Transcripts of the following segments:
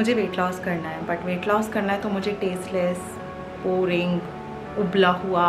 मुझे weight loss करना है, बट वेट लॉस करना है तो मुझे टेस्टलेस, बोरिंग, उबला हुआ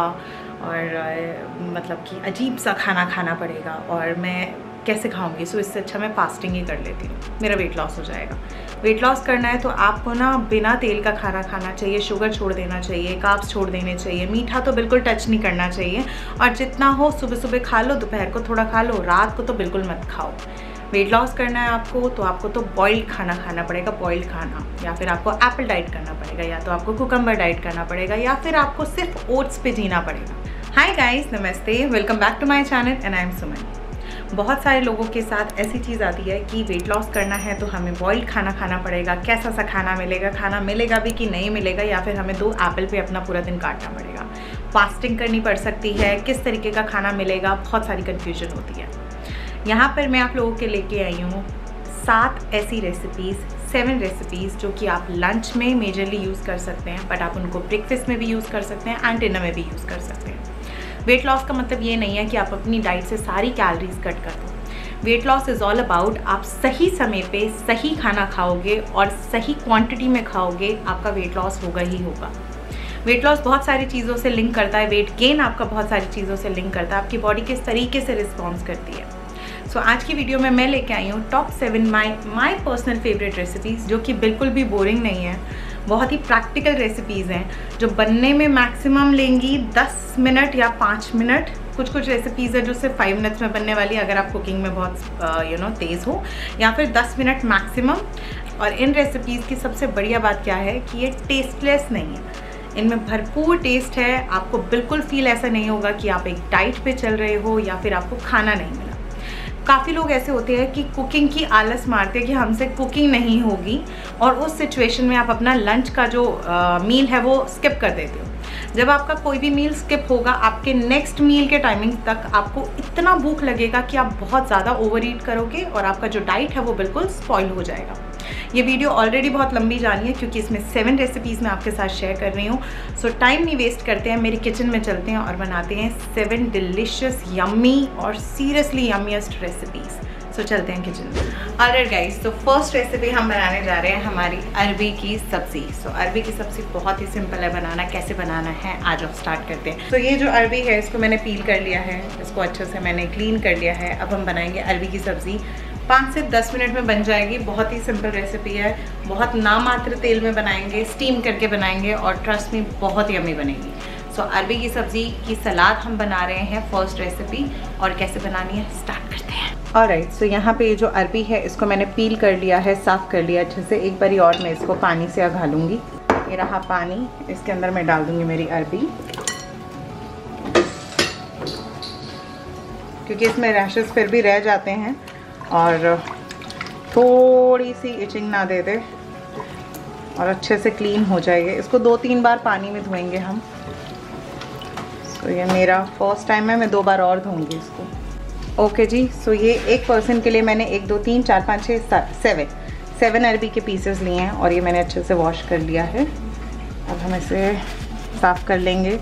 और मतलब कि अजीब सा खाना खाना पड़ेगा और मैं कैसे खाऊंगी। सो इससे अच्छा मैं फास्टिंग ही कर लेती हूँ, मेरा वेट लॉस हो जाएगा। वेट लॉस करना है तो आपको ना बिना तेल का खाना खाना चाहिए, शुगर छोड़ देना चाहिए, कार्ब्स छोड़ देने चाहिए, मीठा तो बिल्कुल टच नहीं करना चाहिए और जितना हो सुबह सुबह खा लो, दोपहर को थोड़ा खा लो, रात को तो बिल्कुल मत खाओ। वेट लॉस करना है आपको तो आपको तो बॉइल्ड खाना खाना पड़ेगा, बॉइल्ड खाना, या फिर आपको एप्पल डाइट करना पड़ेगा, या तो आपको कुकम्बर डाइट करना पड़ेगा, या फिर आपको सिर्फ ओट्स पे जीना पड़ेगा। हाय गाइस, नमस्ते, welcome back to my channel and I am Suman. बहुत सारे लोगों के साथ ऐसी चीज़ आती है कि वेट लॉस करना है तो हमें बॉइल्ड खाना खाना पड़ेगा, कैसा सा खाना मिलेगा भी कि नहीं मिलेगा, या फिर हमें 2 एप्पल पे अपना पूरा दिन काटना पड़ेगा, फास्टिंग करनी पड़ सकती है, किस तरीके का खाना मिलेगा, बहुत सारी कन्फ्यूजन होती है। यहाँ पर मैं आप लोगों के लेके आई हूँ 7 ऐसी रेसिपीज़, 7 रेसिपीज़ जो कि आप लंच में मेजरली यूज़ कर सकते हैं, बट आप उनको ब्रेकफास्ट में भी यूज़ कर सकते हैं एंड डिनर में भी यूज़ कर सकते हैं। वेट लॉस का मतलब ये नहीं है कि आप अपनी डाइट से सारी कैलोरीज कट कर दो। Weight loss is all about आप सही समय पे सही खाना खाओगे और सही क्वांटिटी में खाओगे, आपका वेट लॉस होगा ही होगा। वेट लॉस बहुत सारी चीज़ों से लिंक करता है, वेट गेन आपका बहुत सारी चीज़ों से लिंक करता है, आपकी बॉडी किस तरीके से रिस्पॉन्स करती है। सो आज की वीडियो में मैं लेके आई हूँ top 7 my personal favourite recipes, जो कि बिल्कुल भी बोरिंग नहीं है, बहुत ही प्रैक्टिकल रेसिपीज़ हैं जो बनने में मैक्सिमम लेंगी 10 मिनट या 5 मिनट। कुछ रेसिपीज़ है जो सिर्फ 5 मिनट्स में बनने वाली है अगर आप कुकिंग में बहुत तेज़ हो, या फिर 10 मिनट मैक्सिमम। और इन रेसिपीज़ की सबसे बढ़िया बात क्या है कि ये टेस्टलेस नहीं है, इनमें भरपूर टेस्ट है। आपको बिल्कुल फील ऐसा नहीं होगा कि आप एक डाइट पे चल रहे हो या फिर आपको खाना नहीं मिला। काफ़ी लोग ऐसे होते हैं कि कुकिंग की आलस मारते हैं कि हमसे कुकिंग नहीं होगी, और उस सिचुएशन में आप अपना लंच का जो मील है वो स्किप कर देते हो। जब आपका कोई भी मील स्किप होगा, आपके नेक्स्ट मील के टाइमिंग तक आपको इतना भूख लगेगा कि आप बहुत ज़्यादा ओवर ईट करोगे और आपका जो डाइट है वो बिल्कुल स्पॉइल हो जाएगा। ये वीडियो ऑलरेडी बहुत लंबी जानी है क्योंकि इसमें 7 रेसिपीज़ मैं आपके साथ शेयर कर रही हूँ। सो टाइम नहीं वेस्ट करते हैं, मेरे किचन में चलते हैं और बनाते हैं 7 डिलिशियस, यम्मी और सीरियसली यम्मीएस्ट रेसिपीज़। सो चलते हैं किचन में। ऑलराइट गाइस, तो फर्स्ट रेसिपी हम बनाने जा रहे हैं हमारी अरबी की सब्ज़ी। सो अरबी की सब्ज़ी बहुत ही सिंपल है बनाना, कैसे बनाना है आज आप स्टार्ट करते हैं। तो ये जो अरबी है इसको मैंने पील कर लिया है, इसको अच्छे से मैंने क्लीन कर लिया है। अब हम बनाएंगे अरबी की सब्ज़ी, 5 से 10 मिनट में बन जाएगी। बहुत ही सिंपल रेसिपी है, बहुत नामात्र तेल में बनाएंगे, स्टीम करके बनाएंगे और ट्रस्ट में बहुत यम्मी बनेगी। सो अरबी की सब्ज़ी की सलाद हम बना रहे हैं फर्स्ट रेसिपी, और कैसे बनानी है स्टार्ट करते हैं। ऑलराइट, सो यहाँ पे जो अरबी है इसको मैंने पील कर लिया है, साफ़ कर लिया अच्छे से। एक बारी और मैं इसको पानी से घालूंगी। ये रहा पानी, इसके अंदर मैं डाल दूँगी मेरी अरबी, क्योंकि इसमें रैशेस फिर भी रह जाते हैं और थोड़ी सी इचिंग ना दे दे, और अच्छे से क्लीन हो जाएगा। इसको 2-3 बार पानी में धोएंगे हम। तो ये मेरा फर्स्ट टाइम है, मैं 2 बार और धोऊंगी इसको। ओके जी, सो ये एक पर्सन के लिए मैंने 1 2 3 4 5 6 7 अरबी के पीसेस लिए हैं और ये मैंने अच्छे से वॉश कर लिया है। अब हम इसे साफ़ कर लेंगे।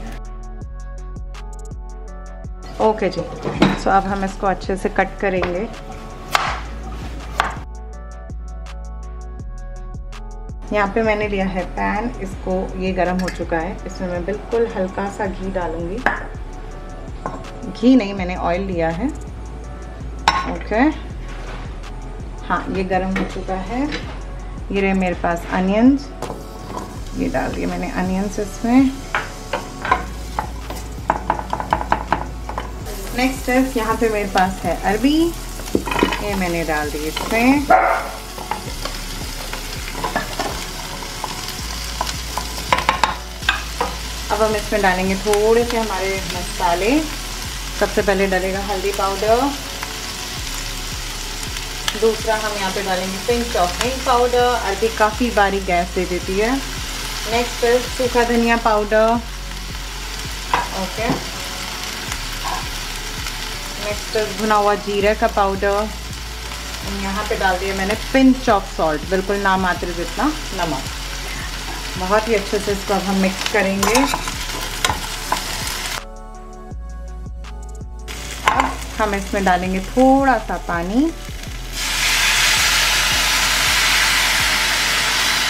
ओके जी, सो अब हम इसको अच्छे से कट करेंगे। यहाँ पे मैंने लिया है पैन, इसको ये गर्म हो चुका है, इसमें मैं बिल्कुल हल्का सा घी डालूंगी। घी नहीं, मैंने ऑयल लिया है। ओके, हाँ ये गर्म हो चुका है। ये रहे मेरे पास अनियंस, ये डाल दिए मैंने अनियंस इसमें। नेक्स्ट है, यहाँ पे मेरे पास है अरबी, ये मैंने डाल दी इसमें। अब हम इसमें डालेंगे थोड़े से हमारे मसाले। सबसे पहले डलेगा हल्दी पाउडर, दूसरा हम यहाँ पे डालेंगे पिंच ऑफ हिंग पाउडर, अरबी काफ़ी बारीक गैस दे देती है। नेक्स्ट सूखा धनिया पाउडर। ओके, नेक्स्ट भुना हुआ जीरा का पाउडर। यहाँ पे डाल दिया मैंने पिंच ऑफ सॉल्ट, बिल्कुल नामात्र जितना नमक। बहुत ही अच्छे से इसको अब हम मिक्स करेंगे। अब हम इसमें डालेंगे थोड़ा सा पानी।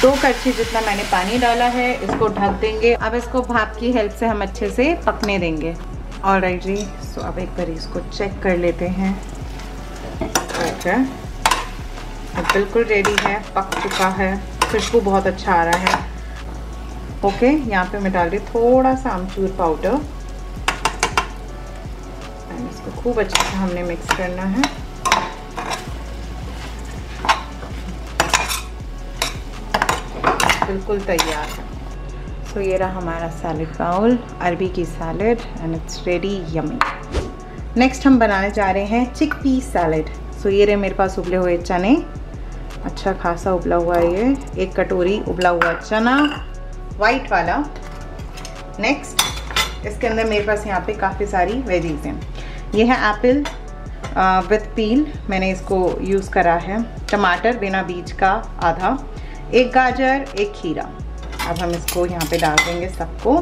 2 कड़छी जितना मैंने पानी डाला है, इसको ढक देंगे। अब इसको भाप की हेल्प से हम अच्छे से पकने देंगे। ऑलराइट जी, सो अब एक बार इसको चेक कर लेते हैं। ओके, बिल्कुल रेडी है, पक चुका है, खुशबू बहुत अच्छा आ रहा है। ओके, यहाँ पे मैं डाल रही थोड़ा सा आमचूर पाउडर। इसको खूब अच्छे से हमने मिक्स करना है। बिल्कुल तैयार है। सो ये रहा हमारा सैलेड बाउल, अरबी की salad, and it's ready, yummy. Next हम बनाने जा रहे हैं चिक पी सैलेड। सो ये रहे मेरे पास उबले हुए चने, अच्छा खासा उबला हुआ है ये, 1 कटोरी उबला हुआ चना, वाइट वाला। नेक्स्ट इसके अंदर मेरे पास यहाँ पे काफ़ी सारी वेजीज हैं। ये है एप्पल विथ पील, मैंने इसको यूज़ करा है। टमाटर बिना बीज का आधा, 1 गाजर, 1 खीरा। अब हम इसको यहाँ पे डाल देंगे सबको।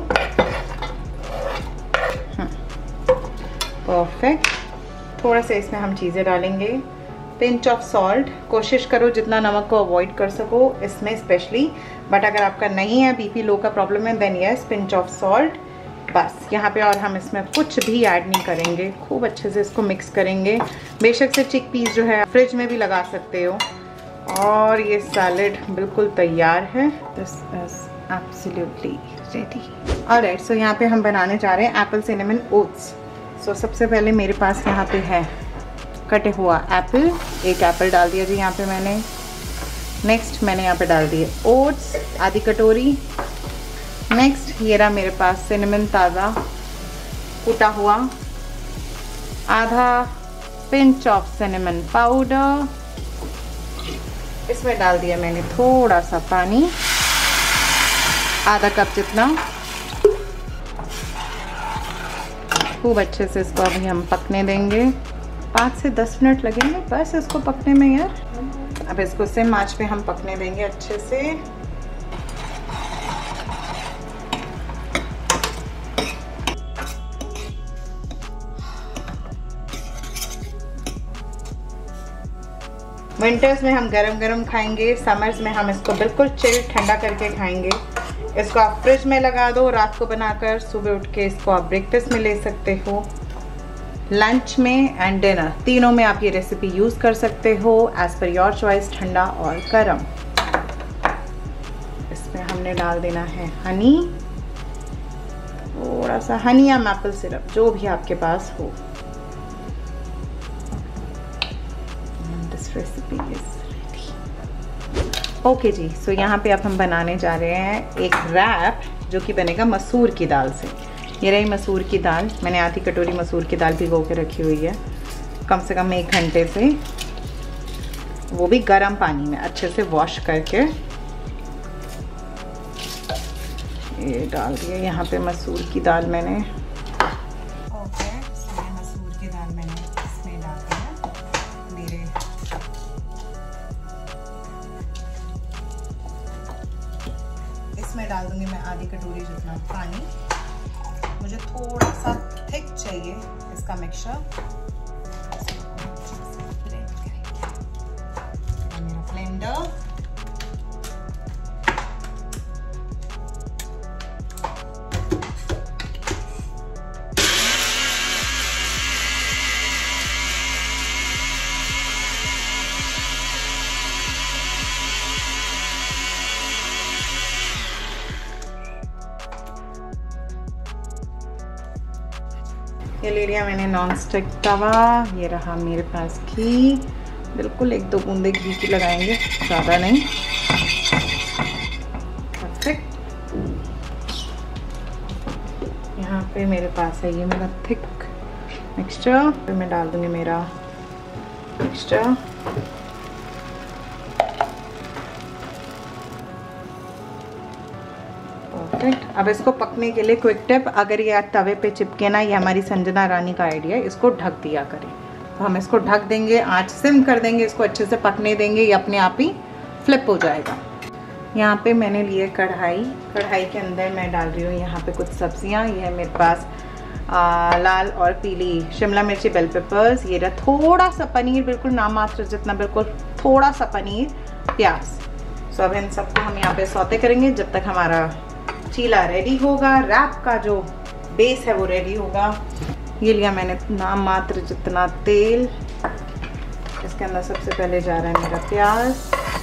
परफेक्ट। थोड़ा सा इसमें हम चीज़ें डालेंगे, पिंच ऑफ सॉल्ट। कोशिश करो जितना नमक को अवॉइड कर सको इसमें स्पेशली, बट अगर आपका नहीं है, बीपी लो का प्रॉब्लम है, then yes, pinch of salt. बस यहाँ पे और हम इसमें कुछ भी ऐड नहीं करेंगे। खूब अच्छे से इसको मिक्स करेंगे। बेशक से चिक पीस जो है फ्रिज में भी लगा सकते हो। और ये सैलेड बिल्कुल तैयार है। This is absolutely ready. Alright, so यहाँ पे हम बनाने जा रहे हैं एप्पल सिनेमन ओट्स। सो सबसे पहले मेरे पास यहाँ पे है कटे हुआ एप्पल, 1 एप्पल डाल दिया जी यहाँ पे मैंने। नेक्स्ट मैंने यहाँ पे डाल दिए ओट्स, आधी कटोरी। नेक्स्ट ये रहा मेरे पास सिनेमन ताज़ा कुटा हुआ, आधा पिंच ऑफ सिनेमन पाउडर। इसमें डाल दिया मैंने थोड़ा सा पानी, आधा कप जितना। खूब अच्छे से इसको अभी हम पकने देंगे। 5 से 10 मिनट लगेंगे बस इसको पकने में यार। अब इसको सिम आंच पे हम पकने देंगे अच्छे से। विंटर्स में हम गरम गरम खाएंगे, समर्स में हम इसको बिल्कुल चिल ठंडा करके खाएंगे। इसको आप फ्रिज में लगा दो, रात को बनाकर सुबह उठ के इसको आप ब्रेकफास्ट में ले सकते हो, लंच में एंड डिनर, तीनों में आप ये रेसिपी यूज़ कर सकते हो एज पर योर चॉइस, ठंडा और गर्म। इसमें हमने डाल देना है हनी, थोड़ा सा हनी या मैपल सिरप, जो भी आपके पास हो। Recipe is ready. ओके जी, सो यहाँ पे अब हम बनाने जा रहे हैं एक रैप जो कि बनेगा मसूर की दाल से। ये रही मसूर की दाल, मैंने आधी कटोरी मसूर की दाल भिगो के रखी हुई है कम से कम 1 घंटे से, वो भी गर्म पानी में अच्छे से वॉश करके। ये डाल दिया यहाँ पे मसूर की दाल मैंने। ओके, मसूर की दाल मैंने इसमें डाल दिया धीरे। इसमें डाल दूंगी मैं आधी कटोरी जितना पानी। मुझे थोड़ा सा थिक चाहिए इसका मिक्सचर। मेरा ब्लेंडर, ये ले लिया मैंने नॉन स्टिक तवा। ये रहा मेरे पास घी, बिल्कुल 1-2 बूंदे घी की लगाएंगे, ज़्यादा नहीं। परफेक्ट। यहाँ पे मेरे पास है ये मेरा थिक मिक्सचर, फिर मैं डाल दूँगी मेरा मिक्सचर। अब इसको पकने के लिए क्विक टिप, अगर ये तवे पे चिपके ना, ये हमारी संजना रानी का आइडिया है, इसको ढक दिया करें। तो हम इसको ढक देंगे, आंच सिम कर देंगे, इसको अच्छे से पकने देंगे, ये अपने आप ही फ्लिप हो जाएगा। यहाँ पे मैंने लिए कढ़ाई, कढ़ाई के अंदर मैं डाल रही हूँ यहाँ पे कुछ सब्जियाँ। ये है मेरे पास लाल और पीली शिमला मिर्ची, बेल पेपर्स। ये रहा थोड़ा सा पनीर, बिल्कुल नाम मात्र जितना, बिल्कुल थोड़ा सा पनीर, प्याज। सो अब इन सबको हम यहाँ पे सौते करेंगे जब तक हमारा चीला रेडी होगा। रैप का जो बेस है वो रेडी होगा। ये लिया मैंने नाम मात्र जितना तेल। इसके अंदर सबसे पहले जा रहा है मेरा प्याज,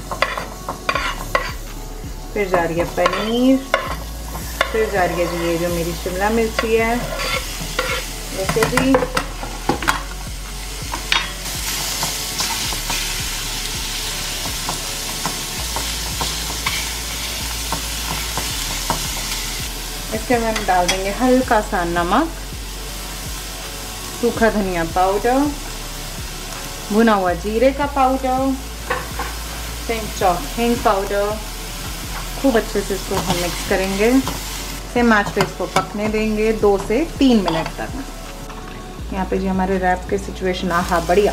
फिर जा रही है पनीर, फिर जा रही है जी ये जो मेरी शिमला मिर्ची है, वैसे भी इसके अंदर हम डाल देंगे हल्का सा नमक, सूखा धनिया पाउडर, भुना हुआ जीरे का पाउडर, पिंच ऑफ हिंग पाउडर। खूब अच्छे से इसको हम मिक्स करेंगे। सेम आंच पे इसको पकने देंगे 2 से 3 मिनट तक। यहाँ पे जी हमारे रैप के सिचुएशन आहा बढ़िया।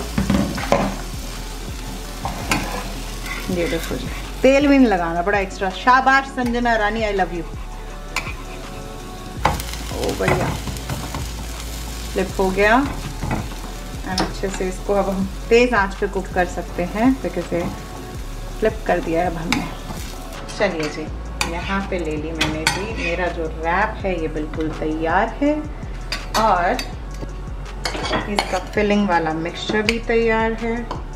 ये देखो जी, तेल भी नहीं लगाना पड़ा एक्स्ट्रा। शाबाश संजना रानी, आई लव यू। ओ बढ़िया, फ्लिप हो गया। एंड अच्छे से इसको अब हम तेज आंच पे कुक कर सकते हैं। देखिए से फ्लिप कर दिया है अब हमने। चलिए जी, यहाँ पे ले ली मैंने जी मेरा जो रैप है, ये बिल्कुल तैयार है और इसका फिलिंग वाला मिक्सचर भी तैयार है।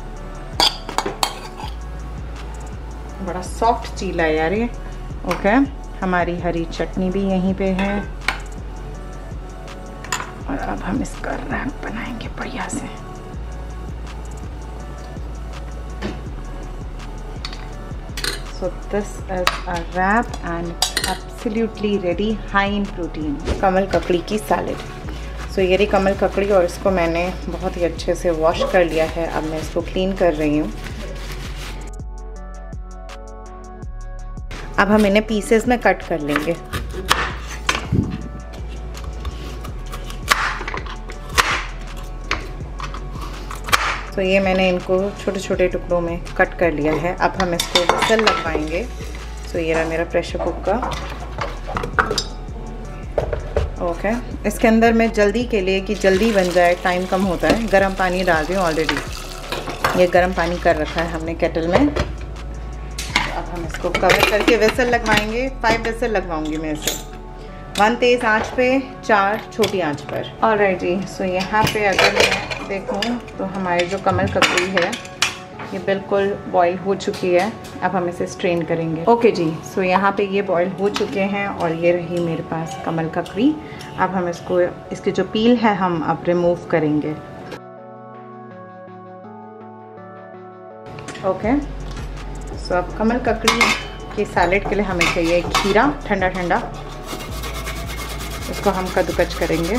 बड़ा सॉफ्ट चीला है यार ये। ओके, हमारी हरी चटनी भी यहीं पे है और अब हम इसका रैप बनाएंगे बढ़िया से। So this is a wrap and absolutely ready, high in protein. कमल ककड़ी की सैलेड। सो ये रही कमल ककड़ी और इसको मैंने बहुत ही अच्छे से वॉश कर लिया है। अब मैं इसको क्लीन कर रही हूँ। अब हम इन्हें पीसेस में कट कर लेंगे। तो ये मैंने इनको छोटे छोटे टुकड़ों में कट कर लिया है। अब हम इसको विसल लगवाएंगे। तो ये रहा मेरा प्रेशर कुकर। ओके, इसके अंदर मैं जल्दी के लिए कि जल्दी बन जाए, टाइम कम होता है, गर्म पानी डाल रही हूँ। ऑलरेडी ये गर्म पानी कर रखा है हमने केटल में। तो अब हम इसको कवर करके विसल लगवाएंगे। 5 विसल लगवाऊंगी मैं इसे। 1 तेज़ आंच पे, 4 छोटी आंच पर। ऑलराइट जी, सो यहाँ पे अगर मैं देखूं तो हमारी जो कमल ककड़ी है ये बिल्कुल बॉईल हो चुकी है। अब हम इसे स्ट्रेन करेंगे। ओके जी, सो यहाँ पे ये बॉईल हो चुके हैं और ये रही मेरे पास कमल ककड़ी। अब हम इसको, इसकी जो पील है हम अब रिमूव करेंगे। ओके, सो अब कमल ककड़ी के सैलेड के लिए हमें चाहिए खीरा, ठंडा ठंडा। इसको हम कद्दूकस करेंगे।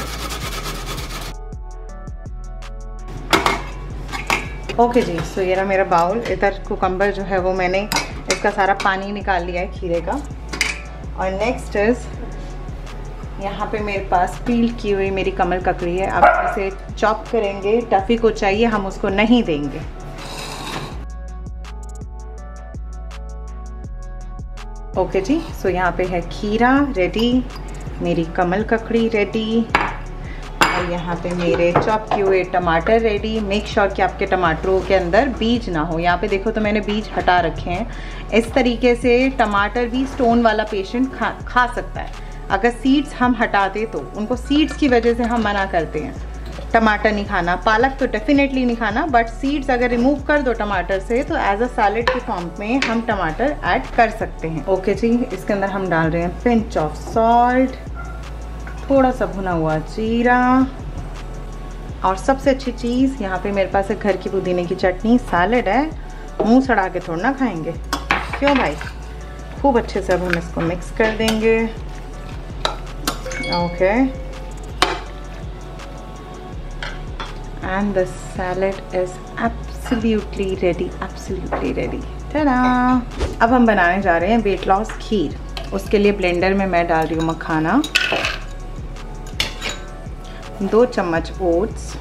ओके जी, सो ये रहा मेरा बाउल। इधर कुकम्बर जो है वो मैंने इसका सारा पानी निकाल लिया है खीरे का। और नेक्स्ट इज यहाँ पे मेरे पास पील की हुई मेरी कमल ककड़ी है। अब इसे चॉप करेंगे। टफ़ी को चाहिए, हम उसको नहीं देंगे। ओके जी, सो यहाँ पे है खीरा रेडी, मेरी कमल ककड़ी रेडी और यहाँ पे मेरे चॉप किए हुए टमाटर रेडी। मेक श्योर कि आपके टमाटरों के अंदर बीज ना हो। यहाँ पे देखो तो मैंने बीज हटा रखे हैं। इस तरीके से टमाटर भी स्टोन वाला पेशेंट खा सकता है। अगर सीड्स हम हटा दें तो उनको सीड्स की वजह से हम मना करते हैं टमाटर नहीं खाना। पालक तो डेफिनेटली नहीं खाना, बट सीड्स अगर रिमूव कर दो टमाटर से तो एज अ सैलेड के फॉर्म में हम टमाटर ऐड कर सकते हैं। ओके जी, इसके अंदर हम डाल रहे हैं पिंच ऑफ सॉल्ट, थोड़ा सा भुना हुआ जीरा और सबसे अच्छी चीज़ यहाँ पे मेरे पास है घर की पुदीने की चटनी। सैलेड है, मुंह सड़ा के थोड़ा ना खाएंगे, क्यों भाई। खूब अच्छे से अब हम इसको मिक्स कर देंगे। Okay, and the salad is absolutely ready, absolutely ready. Tada! अब हम बनाने जा रहे हैं वेट लॉस खीर। उसके लिए ब्लेंडर में मैं डाल रही हूँ मखाना, 2 चम्मच ओट्स।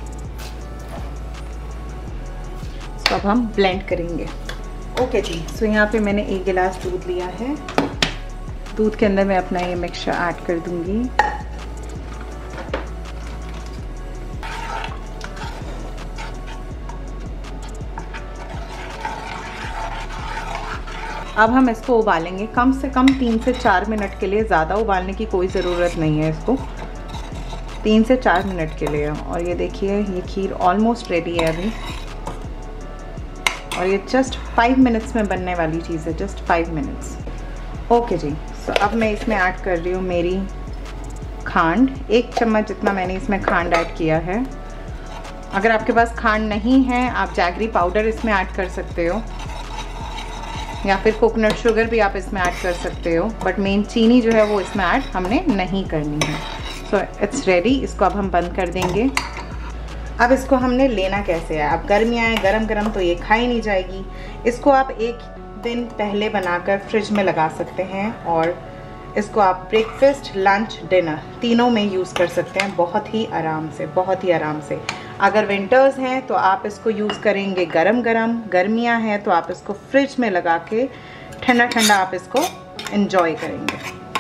तो अब हम ब्लेंड करेंगे। ओके जी, सो यहाँ पे मैंने 1 गिलास दूध लिया है। दूध के अंदर मैं अपना ये मिक्सचर ऐड कर दूंगी। अब हम इसको उबालेंगे कम से कम 3 से 4 मिनट के लिए। ज़्यादा उबालने की कोई ज़रूरत नहीं है इसको, 3 से 4 मिनट के लिए। और ये देखिए ये खीर ऑलमोस्ट रेडी है अभी, और ये जस्ट 5 मिनट्स में बनने वाली चीज़ है, जस्ट 5 मिनट्स। ओके जी, सो अब मैं इसमें ऐड कर रही हूँ मेरी खांड। 1 चम्मच जितना मैंने इसमें खांड ऐड किया है। अगर आपके पास खांड नहीं है आप जैगरी पाउडर इसमें ऐड कर सकते हो, या फिर कोकोनट शुगर भी आप इसमें ऐड कर सकते हो, बट मेन चीनी जो है वो इसमें ऐड हमने नहीं करनी है। So it's ready. इसको अब हम बंद कर देंगे। अब इसको हमने लेना कैसे है, अब गर्मियाँ हैं, गरम गरम तो ये खाई नहीं जाएगी। इसको आप 1 दिन पहले बनाकर फ्रिज में लगा सकते हैं, और इसको आप ब्रेकफास्ट, लंच, डिनर तीनों में यूज़ कर सकते हैं बहुत ही आराम से, बहुत ही आराम से। अगर विंटर्स हैं तो आप इसको यूज़ करेंगे गरम गरम, गर्मियाँ हैं तो आप इसको फ्रिज में लगा के ठंडा ठंडा आप इसको एंजॉय करेंगे।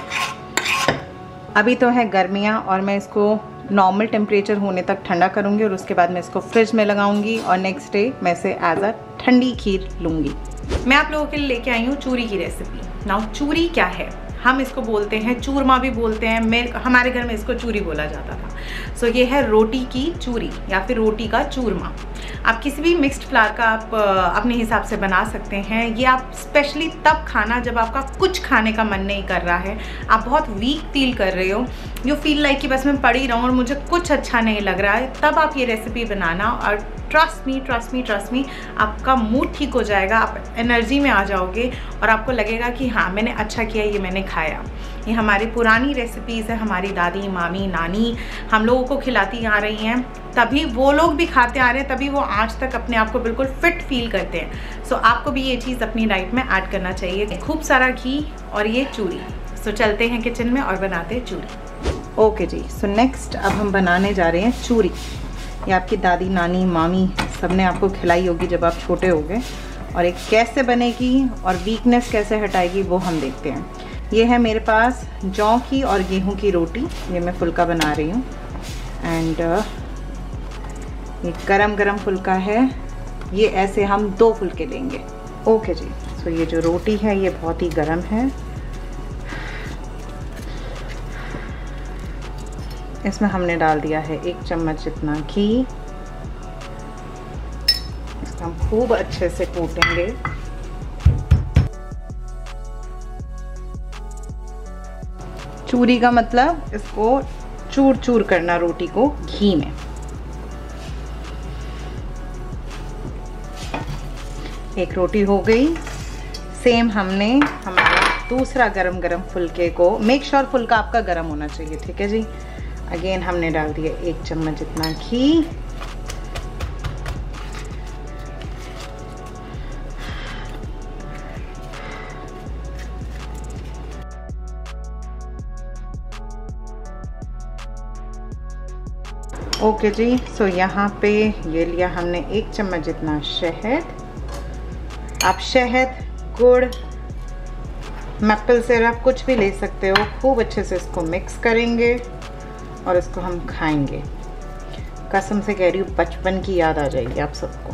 अभी तो है गर्मियाँ और मैं इसको नॉर्मल टेम्परेचर होने तक ठंडा करूँगी, और उसके बाद मैं इसको फ्रिज में लगाऊंगी, और नेक्स्ट डे मैं इसे एज अ ठंडी खीर लूँगी। मैं आप लोगों के लिए लेके आई हूँ चूरी की रेसिपी। नाउ चूरी क्या है, हम इसको बोलते हैं चूरमा भी बोलते हैं, हमारे घर में इसको चूरी बोला जाता था। सो ये है रोटी की चूरी या फिर रोटी का चूरमा। आप किसी भी मिक्स्ड फ्लावर का आप अपने हिसाब से बना सकते हैं। ये आप स्पेशली तब खाना जब आपका कुछ खाने का मन नहीं कर रहा है, आप बहुत वीक फील कर रहे हो, यू फील लाइक कि बस मैं पड़ी रहूँ और मुझे कुछ अच्छा नहीं लग रहा है, तब आप ये रेसिपी बनाना, और ट्रस्ट मी आपका मूड ठीक हो जाएगा, आप एनर्जी में आ जाओगे और आपको लगेगा कि हाँ मैंने अच्छा किया, ये मैंने खाया। ये हमारी पुरानी रेसिपीज़ है, हमारी दादी, मामी, नानी हम लोगों को खिलाती आ रही हैं, तभी वो लोग भी खाते आ रहे हैं, तभी वो आज तक अपने आप को बिल्कुल फिट फील करते हैं। सो आपको भी ये चीज़ अपनी डाइट में ऐड करना चाहिए, खूब सारा घी और ये चूरी। सो चलते हैं किचन में और बनाते हैं चूरी। ओके जी, सो नेक्स्ट अब हम बनाने जा रहे हैं चूरी। ये आपकी दादी, नानी, मामी सब ने आपको खिलाई होगी जब आप छोटे होगे, और एक कैसे बनेगी और वीकनेस कैसे हटाएगी वो हम देखते हैं। ये है मेरे पास जौ की और गेहूं की रोटी, ये मैं फुल्का बना रही हूँ, एंड ये गरम गरम फुल्का है। ये ऐसे हम 2 फुल्के लेंगे। ओके जी, सो ये जो रोटी है ये बहुत ही गरम है। इसमें हमने डाल दिया है 1 चम्मच जितना घी। इसको हम खूब अच्छे से कूटेंगे। चूरी का मतलब इसको चूर चूर करना रोटी को घी में। एक रोटी हो गई। सेम हमने हमारा दूसरा गरम गरम फुल्के को, मेक श्योर फुल्का आपका गरम होना चाहिए, ठीक है जी। अगेन हमने डाल दिया 1 चम्मच जितना घी। ओके जी, सो यहाँ पे ये लिया हमने 1 चम्मच जितना शहद। आप शहद, गुड़, मैपल सिरप कुछ भी ले सकते हो। खूब अच्छे से इसको मिक्स करेंगे और इसको हम खाएंगे। कसम से कह रही हूँ बचपन की याद आ जाएगी आप सबको।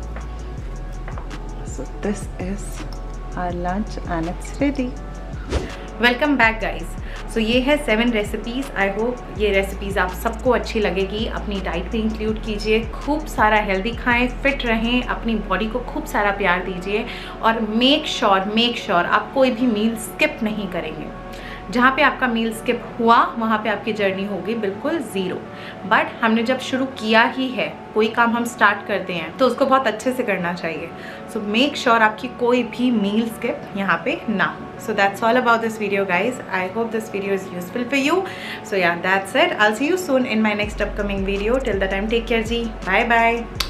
So this is our lunch and it's ready. Welcome back guys. So ये है 7 रेसिपीज़। आई होप ये रेसिपीज़ आप सबको अच्छी लगेगी। अपनी डाइट में इंक्लूड कीजिए, खूब सारा हेल्दी खाएं, फिट रहें, अपनी बॉडी को खूब सारा प्यार दीजिए, और मेक श्योर आप कोई भी मील स्किप नहीं करेंगे। जहाँ पे आपका मील स्किप हुआ वहाँ पे आपकी जर्नी होगी बिल्कुल ज़ीरो। बट हमने जब शुरू किया ही है, कोई काम हम स्टार्ट करते हैं तो उसको बहुत अच्छे से करना चाहिए। सो मेक श्योर आपकी कोई भी मील स्किप यहाँ पे ना हो। So that's all about this video guys. I hope this video is useful for you. So yeah that's it. I will see you soon in my next upcoming video. Till the time take care जी। Bye bye.